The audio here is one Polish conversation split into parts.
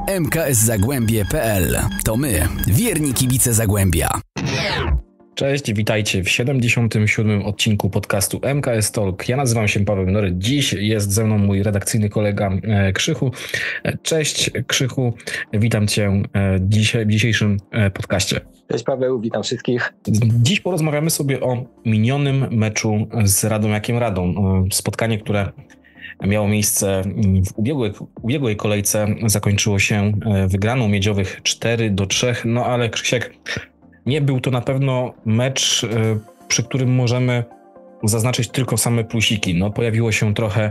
mkszagłębie.pl. To my, wierni kibice Zagłębia. Cześć, witajcie w 77. odcinku podcastu MKS Talk. Ja nazywam się Paweł Nory. Dziś jest ze mną mój redakcyjny kolega Krzychu. Cześć Krzychu, witam Cię w dzisiejszym podcaście. Cześć Paweł, witam wszystkich. Dziś porozmawiamy sobie o minionym meczu z Radomiakiem Radom. Spotkanie, które miało miejsce w ubiegłej kolejce, zakończyło się wygraną Miedziowych 4-3. No ale Krzysiek, nie był to na pewno mecz, przy którym możemy zaznaczyć tylko same plusiki. No, pojawiło się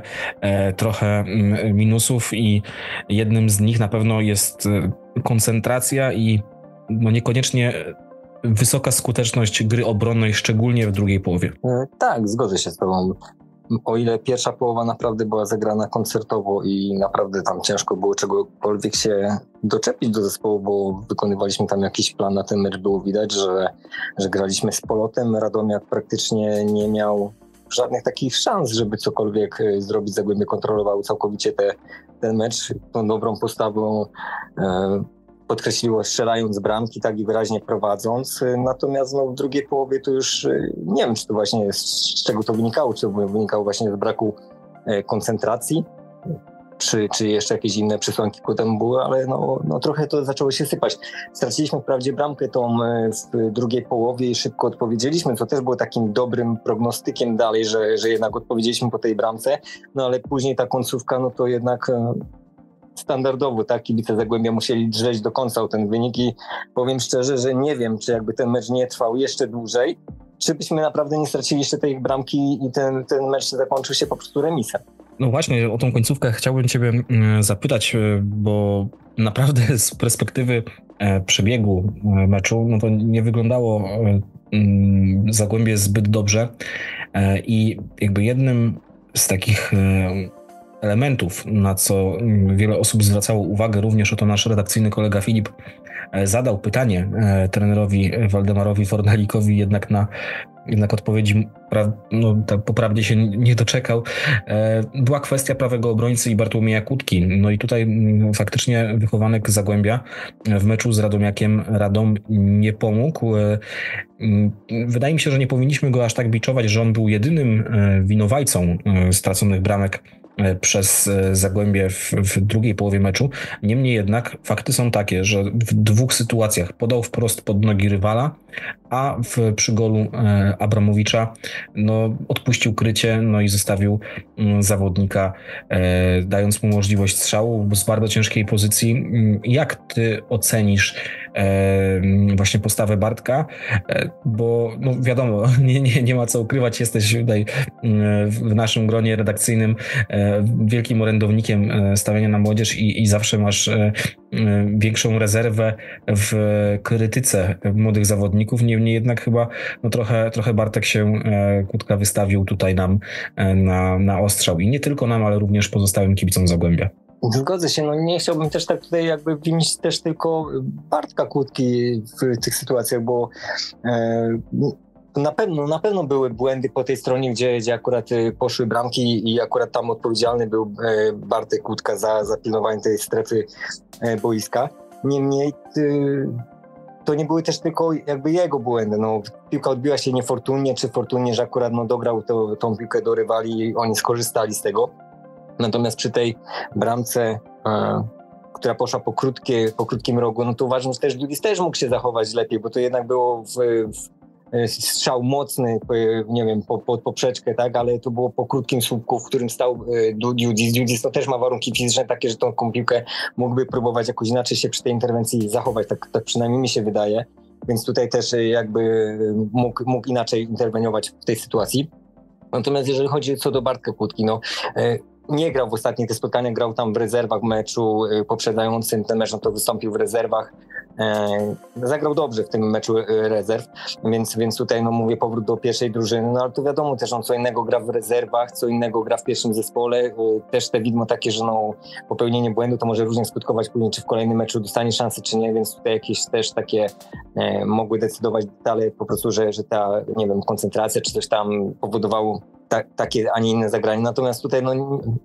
trochę minusów i jednym z nich na pewno jest koncentracja i niekoniecznie wysoka skuteczność gry obronnej, szczególnie w drugiej połowie. Tak, zgodzę się z Tobą. O ile pierwsza połowa naprawdę była zagrana koncertowo i naprawdę tam ciężko było czegokolwiek się doczepić do zespołu, bo wykonywaliśmy tam jakiś plan na ten mecz, było widać, że graliśmy z polotem. Radomiak praktycznie nie miał żadnych takich szans, żeby cokolwiek zrobić. Zagłębie kontrolowało całkowicie ten mecz tą dobrą postawą. Podkreśliło, strzelając bramki, tak i wyraźnie prowadząc. Natomiast w drugiej połowie to już nie wiem, czy to właśnie z czego to wynikało, czy to wynikało właśnie z braku koncentracji, czy jeszcze jakieś inne przesłanki potem były, ale trochę to zaczęło się sypać. Straciliśmy wprawdzie bramkę tą w drugiej połowie i szybko odpowiedzieliśmy, co też było takim dobrym prognostykiem dalej, że jednak odpowiedzieliśmy po tej bramce, ale później ta końcówka, to jednak standardowo, tak, kibice Zagłębia musieli drzeć do końca o ten wynik i powiem szczerze, że nie wiem, czy jakby ten mecz nie trwał jeszcze dłużej, czy byśmy naprawdę nie stracili jeszcze tej bramki i ten mecz zakończył się po prostu remisem. No właśnie, o tą końcówkę chciałbym Ciebie zapytać, bo naprawdę z perspektywy przebiegu meczu, to nie wyglądało Zagłębie zbyt dobrze i jakby jednym z takich elementów, na co wiele osób zwracało uwagę, również oto nasz redakcyjny kolega Filip zadał pytanie trenerowi Waldemarowi Fornalikowi, jednak odpowiedzi po prawdzie się nie doczekał. Była kwestia prawego obrońcy i Bartłomieja Kutki. No i tutaj faktycznie wychowanek Zagłębia w meczu z Radomiakiem Radom nie pomógł. Wydaje mi się, że nie powinniśmy go aż tak biczować, że on był jedynym winowajcą straconych bramek przez Zagłębie w drugiej połowie meczu. Niemniej jednak fakty są takie, że w dwóch sytuacjach podał wprost pod nogi rywala, a przy golu Abramowicza odpuścił krycie, i zostawił zawodnika, dając mu możliwość strzału z bardzo ciężkiej pozycji. Jak ty ocenisz właśnie postawę Bartka? Bo wiadomo, nie ma co ukrywać, jesteś tutaj w naszym gronie redakcyjnym wielkim orędownikiem stawiania na młodzież i zawsze masz większą rezerwę w krytyce młodych zawodników. Niemniej jednak chyba trochę Bartek się, Kutka, wystawił tutaj nam na ostrzał i nie tylko nam, ale również pozostałym kibicom Zagłębia. Zgodzę się, nie chciałbym też tak tutaj jakby winić też tylko Bartka Kutki w tych sytuacjach, bo na pewno były błędy po tej stronie, gdzie akurat poszły bramki i akurat tam odpowiedzialny był Bartek Kutka za pilnowanie tej strefy boiska. Niemniej to nie były też tylko jakby jego błędy. Piłka odbiła się niefortunnie, czy fortunnie, że akurat dograł tą piłkę do rywali i oni skorzystali z tego. Natomiast przy tej bramce, która poszła po krótkim rogu, to uważam, że też Dudis też mógł się zachować lepiej, bo to jednak było strzał mocny, nie wiem, pod poprzeczkę, tak, ale to było po krótkim słupku, w którym stał Dudis. Dudis to też ma warunki fizyczne takie, że tą piłkę mógłby próbować jakoś inaczej się przy tej interwencji zachować, tak przynajmniej mi się wydaje, więc tutaj też jakby mógł inaczej interweniować w tej sytuacji. Natomiast jeżeli chodzi co do Bartka Kutki, nie grał w ostatnich tych spotkaniach, grał tam w rezerwach w meczu poprzedzającym ten mecz, to wystąpił w rezerwach. Zagrał dobrze w tym meczu rezerw, więc tutaj mówię powrót do pierwszej drużyny, ale to wiadomo też, co innego gra w rezerwach, co innego gra w pierwszym zespole. Też te widmo takie, że popełnienie błędu to może różnie skutkować później, czy w kolejnym meczu dostanie szansę, czy nie, więc tutaj jakieś też takie mogły decydować detale po prostu, że ta, nie wiem, koncentracja czy coś tam powodowało takie, a nie inne zagranie. Natomiast tutaj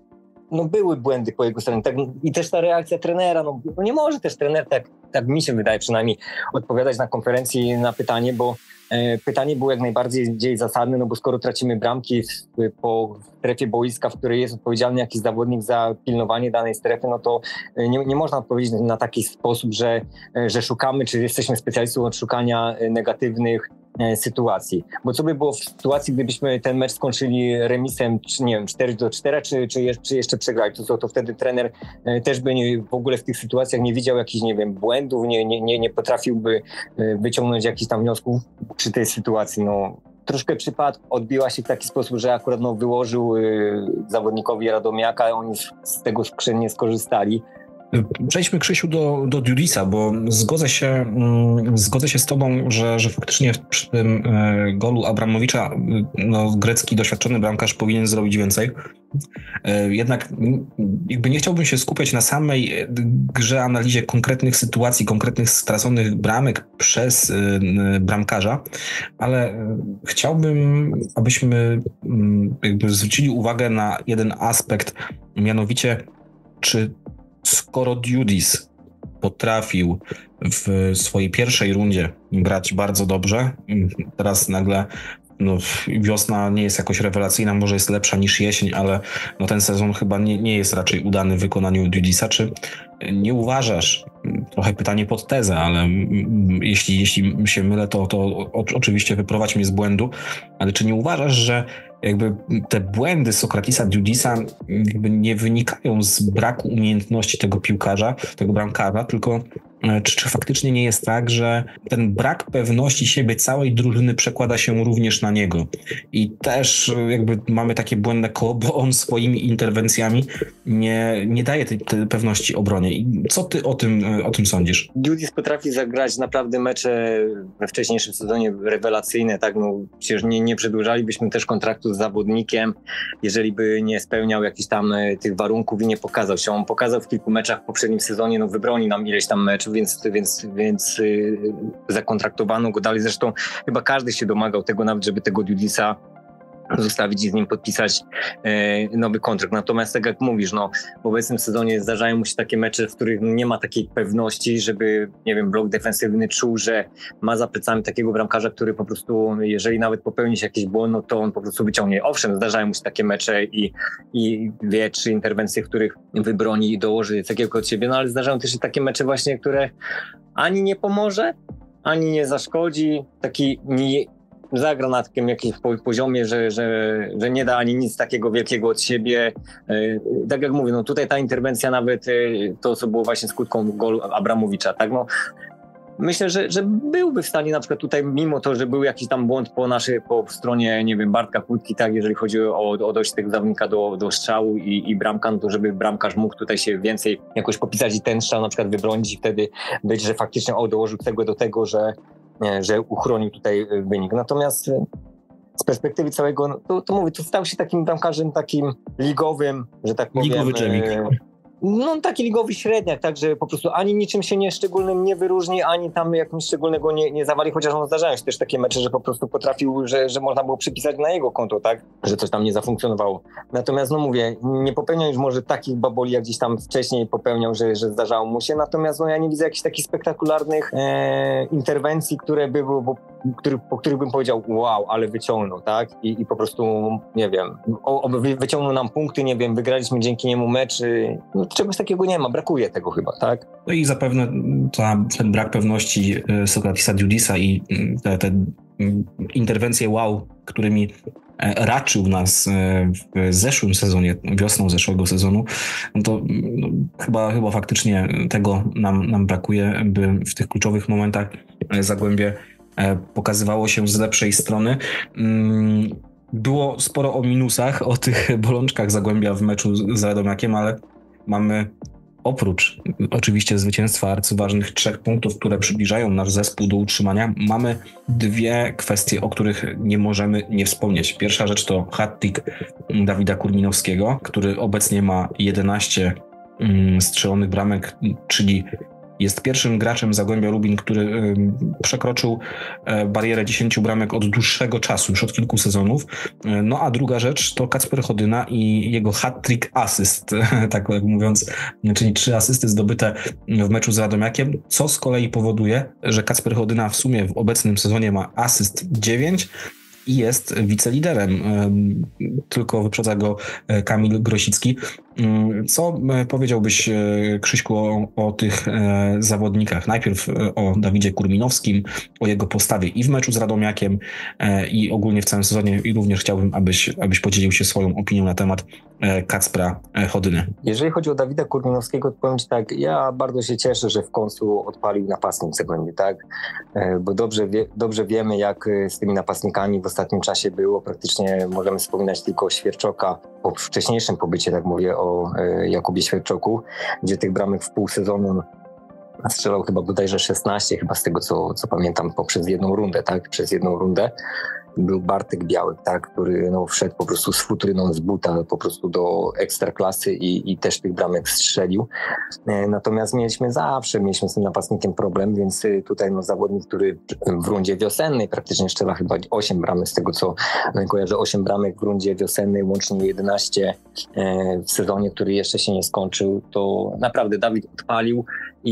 no były błędy po jego stronie. Tak, i też ta reakcja trenera, no nie może też trener, tak mi się wydaje przynajmniej, odpowiadać na konferencji na pytanie, bo pytanie było jak najbardziej zasadne, no bo skoro tracimy bramki po strefie boiska, w której jest odpowiedzialny jakiś zawodnik za pilnowanie danej strefy, no to nie można odpowiedzieć na taki sposób, że szukamy, czy jesteśmy specjalistą od szukania negatywnych sytuacji. Bo co by było w sytuacji, gdybyśmy ten mecz skończyli remisem, czy nie wiem, 4-4, czy jeszcze przegrali, to wtedy trener też by w ogóle w tych sytuacjach nie widział jakichś, nie wiem, błędów, nie potrafiłby wyciągnąć jakichś tam wniosków przy tej sytuacji. No, troszkę przypadku odbiła się w taki sposób, że akurat wyłożył zawodnikowi Radomiaka, oni z tego skrzynnie skorzystali. Przejdźmy, Krzysiu, do Dudisa, bo zgodzę się z tobą, że faktycznie przy tym golu Abramowicza grecki doświadczony bramkarz powinien zrobić więcej. Jednak jakby nie chciałbym się skupiać na samej grze, analizie konkretnych sytuacji, konkretnych straconych bramek przez bramkarza, ale chciałbym, abyśmy jakby zwrócili uwagę na jeden aspekt, mianowicie skoro Dudis potrafił w swojej pierwszej rundzie grać bardzo dobrze, teraz nagle wiosna nie jest jakoś rewelacyjna, może jest lepsza niż jesień, ale ten sezon chyba nie jest raczej udany w wykonaniu Dudisa. Czy nie uważasz, trochę pytanie pod tezę, ale jeśli się mylę, to oczywiście wyprowadź mnie z błędu, ale czy nie uważasz, że jakby te błędy Sokratisa Dudisa jakby nie wynikają z braku umiejętności tego piłkarza, tego bramkarza, tylko czy faktycznie nie jest tak, że ten brak pewności siebie całej drużyny przekłada się również na niego i też jakby mamy takie błędne koło, bo on swoimi interwencjami nie daje tej pewności obronie. I co ty o tym sądzisz? Dudis potrafi zagrać naprawdę mecze we wcześniejszym sezonie rewelacyjne, tak, przecież nie przedłużalibyśmy też kontraktu z zawodnikiem, jeżeli by nie spełniał jakichś tam tych warunków i nie pokazał się. On pokazał w kilku meczach w poprzednim sezonie, wybroni nam ileś tam meczów, więc zakontraktowano go dalej. Zresztą chyba każdy się domagał tego, nawet żeby tego Dudisa zostawić i z nim podpisać nowy kontrakt. Natomiast tak jak mówisz, w obecnym sezonie zdarzają mu się takie mecze, w których nie ma takiej pewności, żeby, nie wiem, blok defensywny czuł, że ma za plecami takiego bramkarza, który po prostu, jeżeli nawet popełni się jakiś błąd, to on po prostu wyciągnie. Owszem, zdarzają mu się takie mecze i 2-3 interwencje, w których wybroni i dołoży takiego od siebie, ale zdarzają też się takie mecze właśnie, które ani nie pomoże, ani nie zaszkodzi, taki zagra na takim jakimś poziomie, że nie da ani nic takiego wielkiego od siebie. Tak jak mówię, tutaj ta interwencja nawet to, co było właśnie skutką golu Abramowicza, tak, myślę, że byłby w stanie na przykład tutaj, mimo to, że był jakiś tam błąd po stronie, nie wiem, Bartka Kłódki, tak, jeżeli chodzi o dojście tego zawodnika do strzału i bramka, to żeby bramkarz mógł tutaj się więcej jakoś popisać i ten strzał na przykład wybronić i wtedy być, że faktycznie dołożył tego do tego, że uchronił tutaj wynik. Natomiast z perspektywy całego, to mówię, to stał się takim bramkarzem takim ligowym, że tak powiem. Ligowy dżemik. Taki ligowy średniak, tak, że po prostu ani niczym się szczególnym nie wyróżni, ani tam jakimś szczególnego nie zawali, chociaż zdarzają się też takie mecze, że po prostu potrafił, że można było przypisać na jego konto, tak, że coś tam nie zafunkcjonowało. Natomiast mówię, nie popełniał już może takich baboli, jak gdzieś tam wcześniej popełniał, że zdarzało mu się, natomiast ja nie widzę jakichś takich spektakularnych interwencji, po których bym powiedział, wow, ale wyciągnął, tak, i po prostu, nie wiem, wyciągnął nam punkty, nie wiem, wygraliśmy dzięki niemu mecz, czegoś takiego nie ma, brakuje tego chyba, tak? No i zapewne ten brak pewności Sokratisa Dudisa i te interwencje wow, którymi raczył nas w zeszłym sezonie, wiosną zeszłego sezonu, to chyba faktycznie tego nam brakuje, by w tych kluczowych momentach Zagłębie pokazywało się z lepszej strony. Było sporo o minusach, o tych bolączkach Zagłębia w meczu z Radomiakiem, ale mamy oprócz oczywiście zwycięstwa arcyważnych 3 punktów, które przybliżają nasz zespół do utrzymania, mamy 2 kwestie, o których nie możemy nie wspomnieć. Pierwsza rzecz to hat-trick Dawida Kurminowskiego, który obecnie ma 11 strzelonych bramek, czyli jest pierwszym graczem Zagłębia Lubin, który przekroczył barierę 10 bramek od dłuższego czasu, już od kilku sezonów. No a druga rzecz to Kacper Chodyna i jego hat-trick asyst, tak jak mówiąc, czyli 3 asysty zdobyte w meczu z Radomiakiem, co z kolei powoduje, że Kacper Chodyna w sumie w obecnym sezonie ma asyst 9 i jest wiceliderem. Tylko wyprzedza go Kamil Grosicki. Co powiedziałbyś, Krzyśku, o tych zawodnikach? Najpierw o Dawidzie Kurminowskim, o jego postawie i w meczu z Radomiakiem i ogólnie w całym sezonie, i również chciałbym, abyś podzielił się swoją opinią na temat Kacpra Chodyny. Jeżeli chodzi o Dawida Kurminowskiego, to powiem Ci tak, ja bardzo się cieszę, że w końcu odpalił napastnik Zagłębia, tak? Bo dobrze wiemy, jak z tymi napastnikami w ostatnim czasie było. Praktycznie możemy wspominać tylko o Świerczoka, po wcześniejszym pobycie, tak mówię o Jakubie Świerczoku, gdzie tych bramek w pół sezonu strzelał chyba bodajże 16, chyba z tego co pamiętam, poprzez jedną rundę, tak? Przez jedną rundę. Był Bartek Białek, tak, który wszedł po prostu z futryną z buta po prostu do ekstraklasy i też tych bramek strzelił. Natomiast mieliśmy z tym napastnikiem problem, więc tutaj zawodnik, który w rundzie wiosennej praktycznie strzela chyba 8 bramek, z tego co kojarzę, 8 bramek w rundzie wiosennej, łącznie 11 w sezonie, który jeszcze się nie skończył, to naprawdę Dawid odpalił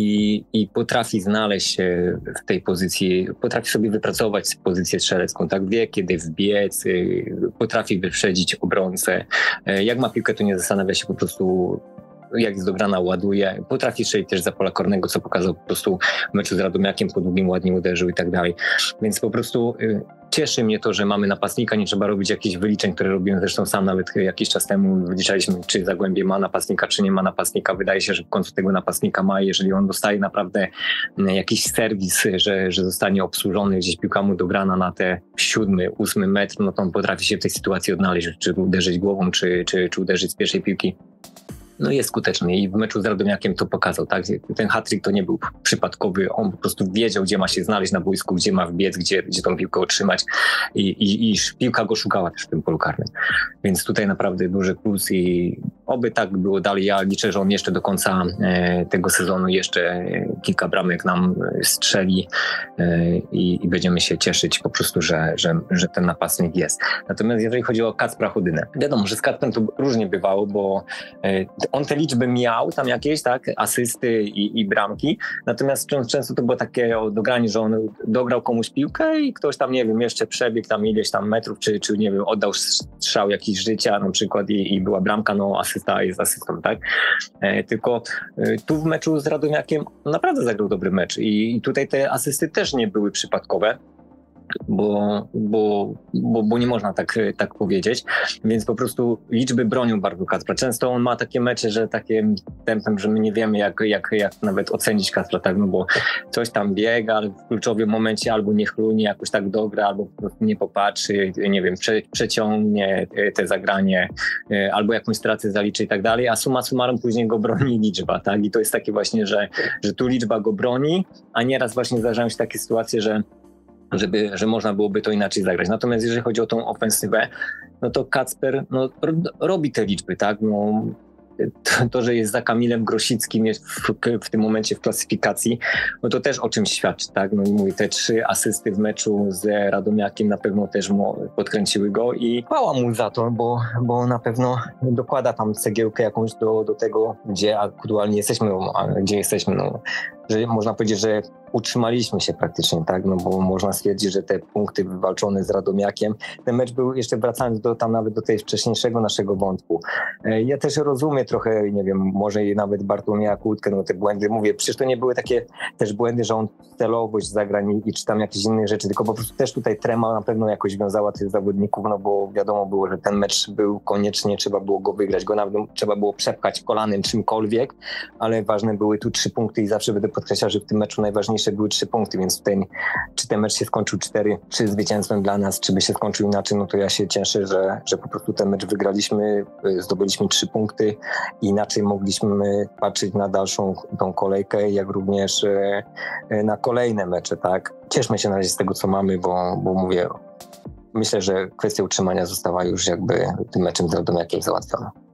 i potrafi znaleźć się w tej pozycji, potrafi sobie wypracować pozycję strzelecką, tak, wie kiedy wbiec, potrafi wyprzedzić obrońcę. Jak ma piłkę, to nie zastanawia się po prostu, jak jest dograna, ładuje. Potrafi strzelić też za pola karnego, co pokazał po prostu w meczu z Radomiakiem, po długim ładnie uderzył i tak dalej. Więc po prostu cieszy mnie to, że mamy napastnika, nie trzeba robić jakichś wyliczeń, które robiłem zresztą sam nawet jakiś czas temu. Wyliczaliśmy, czy Zagłębie ma napastnika, czy nie ma napastnika. Wydaje się, że w końcu tego napastnika ma. Jeżeli on dostaje naprawdę jakiś serwis, że zostanie obsłużony, gdzieś piłka mu dograna na te 7, 8 metr, no to on potrafi się w tej sytuacji odnaleźć, czy uderzyć głową, czy uderzyć z pierwszej piłki. No jest skuteczny i w meczu z Radomiakiem to pokazał, tak? Ten hat-trick to nie był przypadkowy, on po prostu wiedział, gdzie ma się znaleźć na boisku, gdzie ma wbiec, gdzie tą piłkę otrzymać i piłka go szukała też w tym polu karnym. Więc tutaj naprawdę duży plus i oby tak było dalej. Ja liczę, że on jeszcze do końca tego sezonu jeszcze kilka bramek nam strzeli i będziemy się cieszyć po prostu, że ten napastnik jest. Natomiast jeżeli chodzi o Kacpra Chodynę, wiadomo, że z Kacprem to różnie bywało, bo on te liczby miał tam jakieś, tak, asysty i bramki, natomiast często to było takie dogranie, że on dograł komuś piłkę i ktoś tam, nie wiem, jeszcze przebiegł tam ileś tam metrów, czy nie wiem, oddał strzał jakiś życia na przykład i była bramka, no asysta jest asystą, tak? Tylko tu w meczu z Radomiakiem naprawdę zagrał dobry mecz i tutaj te asysty też nie były przypadkowe. Bo nie można tak powiedzieć, więc po prostu liczby bronią bardzo Kacpra. Często on ma takie mecze, że takim tempem, że my nie wiemy jak nawet ocenić Kacpra, tak, no bo coś tam biega, ale w kluczowym momencie albo nie chlunie, jakoś tak dogra, albo po prostu nie popatrzy, nie wiem, przeciągnie te zagranie, albo jakąś stratę zaliczy i tak dalej, a summa summarum później go broni liczba, tak, i to jest takie właśnie, że tu liczba go broni, a nieraz właśnie zdarzają się takie sytuacje, że można byłoby to inaczej zagrać. Natomiast jeżeli chodzi o tą ofensywę, no to Kacper robi te liczby, tak? No, to, że jest za Kamilem Grosickim jest w tym momencie w klasyfikacji, no to też o czymś świadczy, tak? No i mówię, te 3 asysty w meczu z Radomiakiem na pewno też podkręciły go i chwała mu za to, bo na pewno dokłada tam cegiełkę jakąś do tego, gdzie aktualnie jesteśmy, no, że można powiedzieć, że utrzymaliśmy się praktycznie, tak, no bo można stwierdzić, że te punkty wywalczone z Radomiakiem, ten mecz był, jeszcze wracając nawet do tej wcześniejszego naszego wątku. Ja też rozumiem trochę, nie wiem, może nawet Bartłomieja Kłódkę, no te błędy, mówię, przecież to nie były takie też błędy, że on celowość zagrań i czy tam jakieś inne rzeczy, tylko po prostu też tutaj trema na pewno jakoś wiązała tych zawodników, no bo wiadomo było, że ten mecz był koniecznie, trzeba było go wygrać, go nawet trzeba było przepchać kolanem czymkolwiek, ale ważne były tu 3 punkty i zawsze będę podkreślał, że w tym meczu najważniejsze były 3 punkty, więc tutaj czy ten mecz się skończył 4-3 zwycięstwem dla nas, czy by się skończył inaczej, no to ja się cieszę, że po prostu ten mecz wygraliśmy, zdobyliśmy 3 punkty i inaczej mogliśmy patrzeć na dalszą tą kolejkę, jak również na kolejne mecze, tak. Cieszmy się na razie z tego, co mamy, bo mówię, myślę, że kwestia utrzymania została już jakby tym meczem z Radomiakiem załatwiona.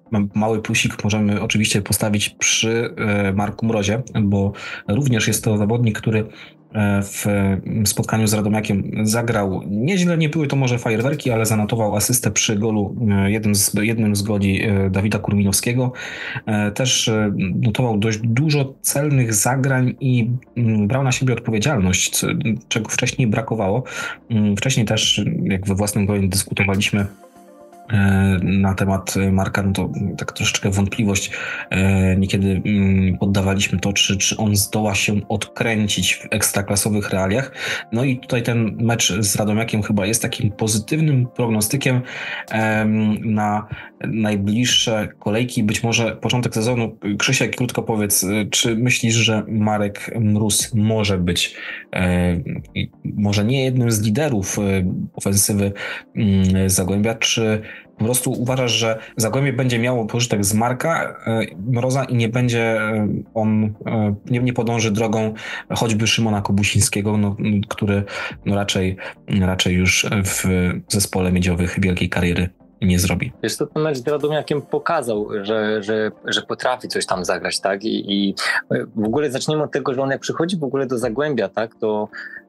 mały plusik możemy oczywiście postawić przy Marku Mrozie, bo również jest to zawodnik, który w spotkaniu z Radomiakiem zagrał nieźle, nie były to może fajerwerki, ale zanotował asystę przy golu, jednym z goli Dawida Kurminowskiego. Też notował dość dużo celnych zagrań i brał na siebie odpowiedzialność, czego wcześniej brakowało. Wcześniej też, jak we własnym gronie dyskutowaliśmy na temat Marka, no to tak troszeczkę wątpliwość niekiedy poddawaliśmy to, czy on zdoła się odkręcić w ekstraklasowych realiach. No i tutaj ten mecz z Radomiakiem chyba jest takim pozytywnym prognostykiem na najbliższe kolejki, być może początek sezonu. Krzysiek, krótko powiedz, czy myślisz, że Marek Mróz może być może nie jednym z liderów ofensywy Zagłębia, czy po prostu uważasz, że Zagłębie będzie miało pożytek z Marka Mroza i nie będzie nie podąży drogą choćby Szymona Kobusińskiego, który raczej już w zespole miedziowych wielkiej kariery nie zrobi. Wiesz co, ten mecz z Radomiakiem pokazał, że potrafi coś tam zagrać, tak? I w ogóle zaczniemy od tego, że on jak przychodzi w ogóle do Zagłębia, tak, to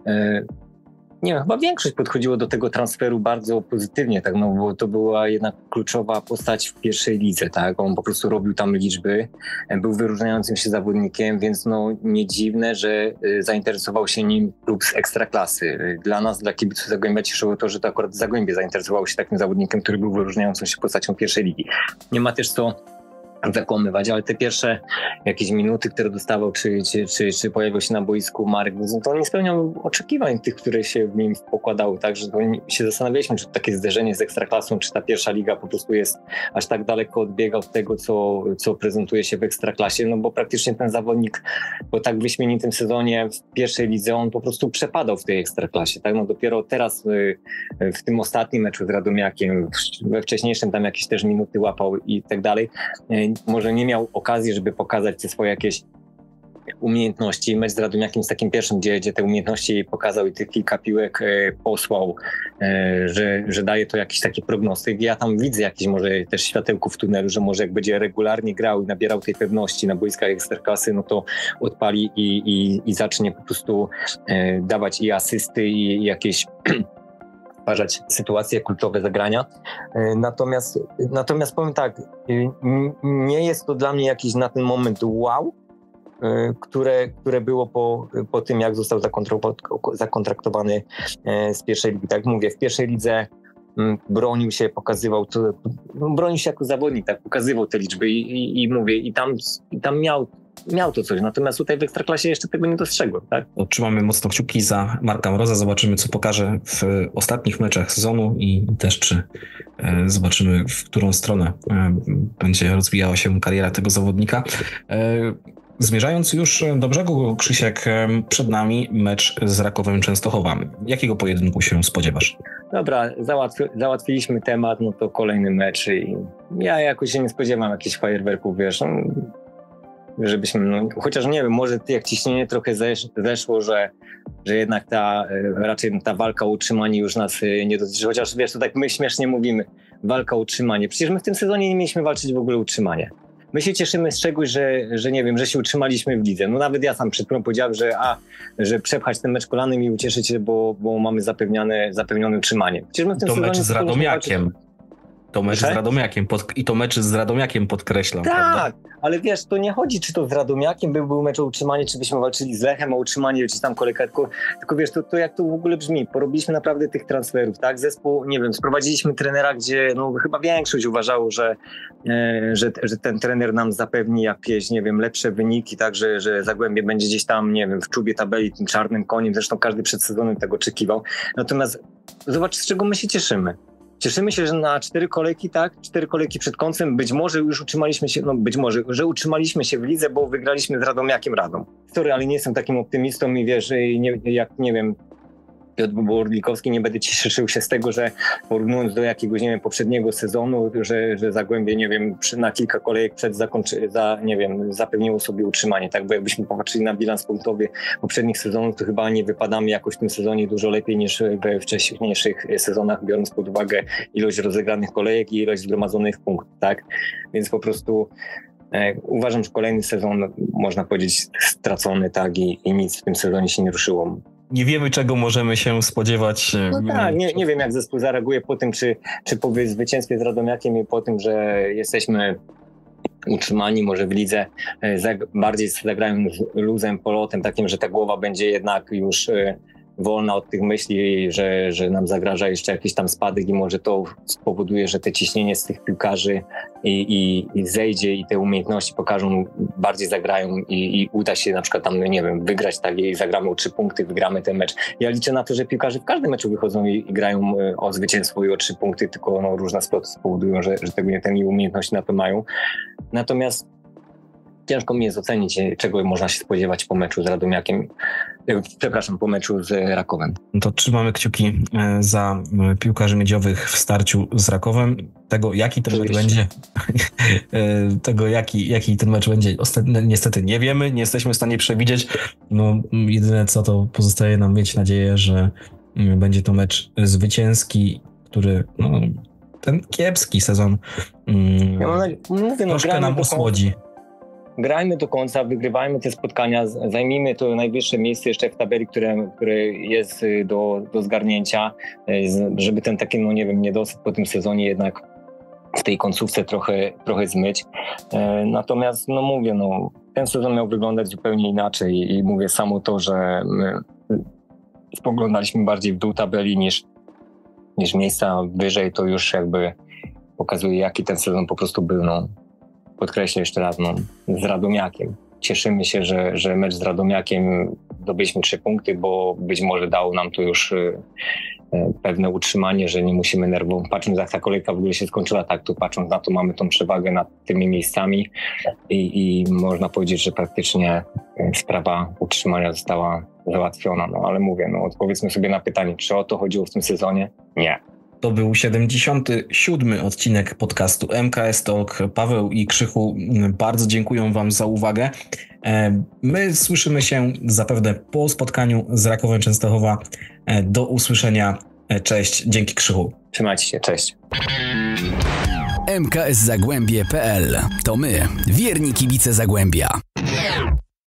nie wiem, chyba większość podchodziło do tego transferu bardzo pozytywnie, tak, no bo to była jednak kluczowa postać w pierwszej lidze, tak, on po prostu robił tam liczby, był wyróżniającym się zawodnikiem, więc no nie dziwne, że zainteresował się nim klub z Ekstraklasy. Dla nas, dla kibiców Zagłębia cieszyło to, że to akurat Zagłębie zainteresowało się takim zawodnikiem, który był wyróżniającą się postacią pierwszej ligi. Nie ma też co zakłamywać, ale te pierwsze jakieś minuty, które dostawał, czy pojawił się na boisku Marek, to on nie spełniał oczekiwań tych, które się w nim pokładały, także się zastanawialiśmy, czy takie zderzenie z Ekstraklasą, czy ta pierwsza liga po prostu jest aż tak daleko odbiega od tego, co prezentuje się w Ekstraklasie, no bo praktycznie ten zawodnik po tak wyśmienitym sezonie w pierwszej lidze, on po prostu przepadał w tej Ekstraklasie, tak, no dopiero teraz w tym ostatnim meczu z Radomiakiem, we wcześniejszym tam jakieś też minuty łapał i tak dalej, może nie miał okazji, żeby pokazać te swoje jakieś umiejętności. Mecz z Radomiakiem jest takim pierwszym, gdzie te umiejętności pokazał i tych kilka piłek posłał, że daje to jakiś taki prognostyk. Ja tam widzę jakieś może też światełko w tunelu, że może jak będzie regularnie grał i nabierał tej pewności na boiskach Ekstraklasy, no to odpali i zacznie po prostu dawać i asysty i jakieś stwarzać sytuacje, kluczowe zagrania. Natomiast powiem tak, nie jest to dla mnie jakiś na ten moment wow, które było po tym, jak został zakontraktowany z pierwszej ligi. Tak mówię, w pierwszej lidze bronił się, pokazywał to, bronił się jako zawodnik, tak, pokazywał te liczby i mówię, i tam miał to coś, natomiast tutaj w Ekstraklasie jeszcze tego nie dostrzegłem, tak? Trzymamy mocno kciuki za Marka Mroza, zobaczymy, co pokaże w ostatnich meczach sezonu i też czy zobaczymy, w którą stronę będzie rozwijała się kariera tego zawodnika. Zmierzając już do brzegu, Krzysiek, przed nami mecz z Rakowem Częstochowa. Jakiego pojedynku się spodziewasz? Dobra, załatwiliśmy temat, no to kolejny mecz i ja jakoś się nie spodziewam jakichś fajerwerków, wiesz, żebyśmy, chociaż nie wiem, może jak ciśnienie trochę zeszło, że jednak raczej ta walka o utrzymanie już nas nie dotyczy, chociaż wiesz, to tak my śmiesznie mówimy, walka o utrzymanie. Przecież my w tym sezonie nie mieliśmy walczyć w ogóle o utrzymanie. My się cieszymy z czegoś, że nie wiem, że się utrzymaliśmy w lidze. No nawet ja sam przed chwilą powiedziałem, że przepchać ten mecz kolanem i ucieszyć się, bo mamy zapewnione utrzymanie. Przecież my w tym sezonie mecz z Radomiakiem. To mecz z Radomiakiem podkreślam. Tak, prawda? ale wiesz, to nie chodzi, czy to z Radomiakiem był mecz o utrzymanie, czy byśmy walczyli z Lechem o utrzymanie, czy tam kolejka, tylko wiesz, to jak to w ogóle brzmi, porobiliśmy naprawdę tych transferów, tak, zespół, nie wiem, sprowadziliśmy trenera, gdzie no chyba większość uważało, że ten trener nam zapewni jakieś, nie wiem, lepsze wyniki, tak, że Zagłębie będzie gdzieś tam, nie wiem, w czubie tabeli tym czarnym koniem, zresztą każdy przed sezonem tego oczekiwał, natomiast zobacz, z czego my się cieszymy. Cieszymy się, że na 4 kolejki, tak, 4 kolejki przed końcem, być może już utrzymaliśmy się, że utrzymaliśmy się w lidze, bo wygraliśmy z Radomiakiem Radom. Sorry, ale nie jestem takim optymistą i wiesz, nie wiem, Piotr Borlikowski, nie będę cieszył się z tego, że porównując do jakiegoś, nie wiem, poprzedniego sezonu, że Zagłębie, nie wiem, na kilka kolejek przed zapewniło sobie utrzymanie, tak, bo jakbyśmy popatrzyli na bilans punktowy poprzednich sezonów, to chyba nie wypadamy jakoś w tym sezonie dużo lepiej niż we wcześniejszych sezonach, biorąc pod uwagę ilość rozegranych kolejek i ilość zgromadzonych punktów, tak, więc po prostu uważam, że kolejny sezon, można powiedzieć, stracony, tak, i nic w tym sezonie się nie ruszyło. Nie wiemy, czego możemy się spodziewać. No tak, nie wiem, jak zespół zareaguje po tym, czy po zwycięstwie z Radomiakiem i po tym, że jesteśmy utrzymani może w lidze, bardziej zagrają z luzem, polotem, takim, że ta głowa będzie jednak już wolna od tych myśli, że nam zagraża jeszcze jakiś tam spadek i może to spowoduje, że te ciśnienie z tych piłkarzy i zejdzie i te umiejętności pokażą, bardziej zagrają i uda się na przykład tam, nie wiem, wygrać tak i zagramy o 3 punkty, wygramy ten mecz. Ja liczę na to, że piłkarze w każdym meczu wychodzą i grają o zwycięstwo i o 3 punkty, tylko różne sploty spowodują, że te umiejętności na to mają. Natomiast ciężko mi jest ocenić, czego można się spodziewać po meczu z Radomiakiem. Po meczu z Rakowem. To trzymamy kciuki za piłkarzy miedziowych w starciu z Rakowem. Tego, jaki ten mecz będzie, jaki ten mecz będzie, niestety nie wiemy, nie jesteśmy w stanie przewidzieć. No, jedyne co, to pozostaje nam mieć nadzieję, że będzie to mecz zwycięski, który ten kiepski sezon troszkę nam osłodzi. Grajmy do końca, wygrywajmy te spotkania, zajmijmy to najwyższe miejsce jeszcze w tabeli, które jest do zgarnięcia, żeby ten taki, niedosyt po tym sezonie jednak w tej końcówce trochę zmyć. Natomiast, ten sezon miał wyglądać zupełnie inaczej i mówię samo to, że my spoglądaliśmy bardziej w dół tabeli niż miejsca wyżej, to już jakby pokazuje, jaki ten sezon po prostu był, Podkreślę jeszcze raz, z Radomiakiem. Cieszymy się, że mecz z Radomiakiem zdobyliśmy 3 punkty, bo być może dało nam to już pewne utrzymanie, że nie musimy nerwować. Patrząc, jak ta kolejka w ogóle się skończyła, tak, to patrząc na to, mamy tą przewagę nad tymi miejscami i można powiedzieć, że praktycznie sprawa utrzymania została załatwiona. Ale mówię, odpowiedzmy sobie na pytanie, czy o to chodziło w tym sezonie? Nie. To był 77. odcinek podcastu MKS Talk. Paweł i Krzychu bardzo dziękuję wam za uwagę. My słyszymy się zapewne po spotkaniu z Rakowem Częstochowa. Do usłyszenia. Cześć. Dzięki, Krzychu. Trzymajcie się. Cześć. MKS Zagłębie.pl. To my, wierni kibice Zagłębia.